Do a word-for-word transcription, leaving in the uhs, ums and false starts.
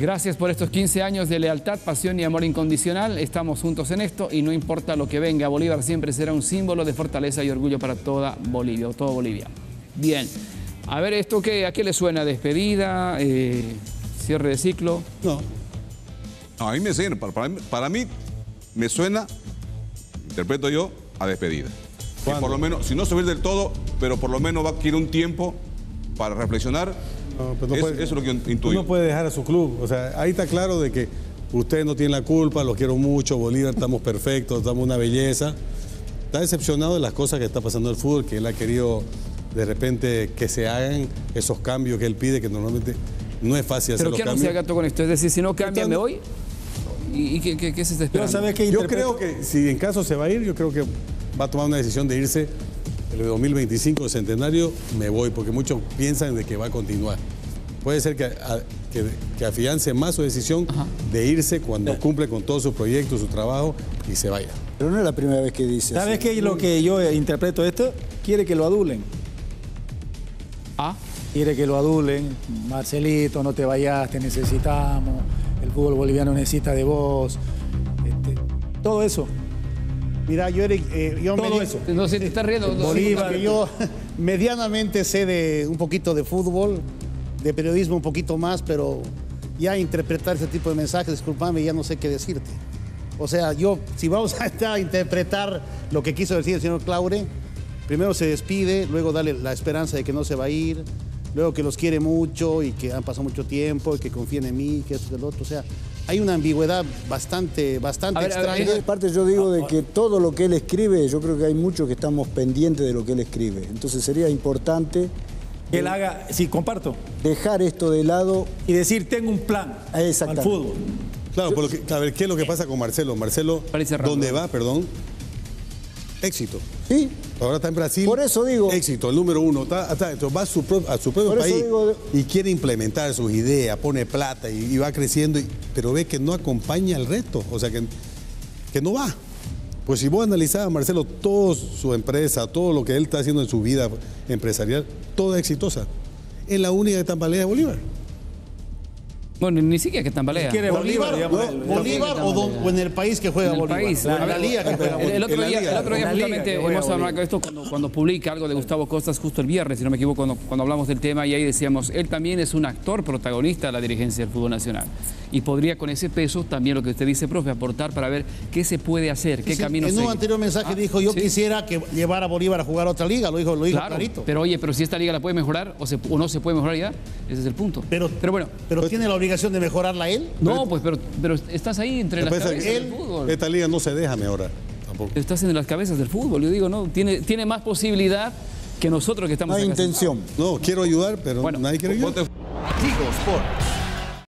Gracias por estos quince años de lealtad, pasión y amor incondicional. Estamos juntos en esto y no importa lo que venga, Bolívar siempre será un símbolo de fortaleza y orgullo para toda Bolivia, o toda Bolivia. Bien, a ver, ¿esto qué, a qué le suena? ¿Despedida? Eh, ¿Cierre de ciclo? No. No, a mí me suena, para, para, mí, para mí me suena, interpreto yo, a despedida. Y por lo menos, si no subir del todo, pero por lo menos va a adquirir un tiempo para reflexionar. No, pues no es, puede, eso es lo que yo intuyo. Uno puede dejar a su club. O sea, ahí está claro de que ustedes no tienen la culpa, los quiero mucho, Bolívar, estamos perfectos, estamos una belleza. Está decepcionado de las cosas que está pasando en el fútbol, que él ha querido de repente que se hagan esos cambios que él pide, que normalmente no es fácil hacer ¿Pero los qué no cambios. se haga con esto? Es decir, si no cambia, ¿me voy? ¿Y, y qué, qué, qué se está esperando? ¿Sabes qué? Yo creo que si en caso se va a ir, yo creo que va a tomar una decisión de irse el dos mil veinticinco, el centenario, me voy, porque muchos piensan de que va a continuar. Puede ser que, a, que, que afiance más su decisión Ajá. de irse cuando cumple con todos sus proyectos, su trabajo y se vaya. Pero no es la primera vez que dice. ¿Sabes qué es lo que yo interpreto esto? Quiere que lo adulen. ¿Ah? Quiere que lo adulen. Marcelito, no te vayas, te necesitamos. El fútbol boliviano necesita de vos. Este, todo eso. Mira, yo, Eric, eh, yo todo me, eso. No se te está riendo. Bolívar, que yo medianamente sé de un poquito de fútbol, de periodismo un poquito más, pero ya interpretar ese tipo de mensajes, discúlpame, ya no sé qué decirte. O sea, yo, si vamos a, a interpretar lo que quiso decir el señor Claure, primero se despide, luego darle la esperanza de que no se va a ir, luego que los quiere mucho y que han pasado mucho tiempo y que confíen en mí, que esto y lo otro. O sea, hay una ambigüedad bastante, bastante a ver, extraña. A ver, aparte yo digo de que todo lo que él escribe, yo creo que hay muchos que estamos pendientes de lo que él escribe. Entonces sería importante que él haga, sí, comparto. Dejar esto de lado. Y decir, tengo un plan al fútbol. Claro, por lo que, a ver, ¿qué es lo que pasa con Marcelo? Marcelo, ¿dónde va, perdón? Éxito. Sí. Ahora está en Brasil. Por eso digo. Éxito, el número uno. Está, está, va a su, pro, a su propio país digo, y quiere implementar sus ideas, pone plata y, y va creciendo, y, pero ve que no acompaña al resto. O sea, que, que no va. Pues si vos analizás a Marcelo, toda su empresa, todo lo que él está haciendo en su vida empresarial, toda exitosa. Es la única que tambalea Bolívar. Bueno, ni siquiera que tambalea. ¿Quiere Bolívar, Bolívar, no, Bolívar o, don, o en el país que juega en el Bolívar? País. La, la liga que juega Bolívar. El otro día, el otro día justamente hemos hablado de esto cuando, cuando publica algo de Gustavo Costas justo el viernes, si no me equivoco, cuando, cuando hablamos del tema, y ahí decíamos, él también es un actor protagonista de la dirigencia del fútbol nacional. Y podría con ese peso, también lo que usted dice, profe, aportar para ver qué se puede hacer, qué sí, camino En seguir. un anterior mensaje ah, dijo, yo ¿sí? quisiera que llevara a Bolívar a jugar a otra liga, lo dijo, lo dijo claro, clarito. Pero oye, pero si esta liga la puede mejorar o, se, o no se puede mejorar ya, ese es el punto. Pero, pero bueno. Pero ¿tiene la obligación de mejorarla él? No, pues, pero, pero estás ahí entre las cabezas él, del fútbol. Esta liga no se deja mejorar tampoco. Estás en las cabezas del fútbol, yo digo, ¿no? Tiene, tiene más posibilidad que nosotros que estamos No hay acá intención. No, quiero ayudar, pero bueno, nadie quiere ayudar. Tigo Sport.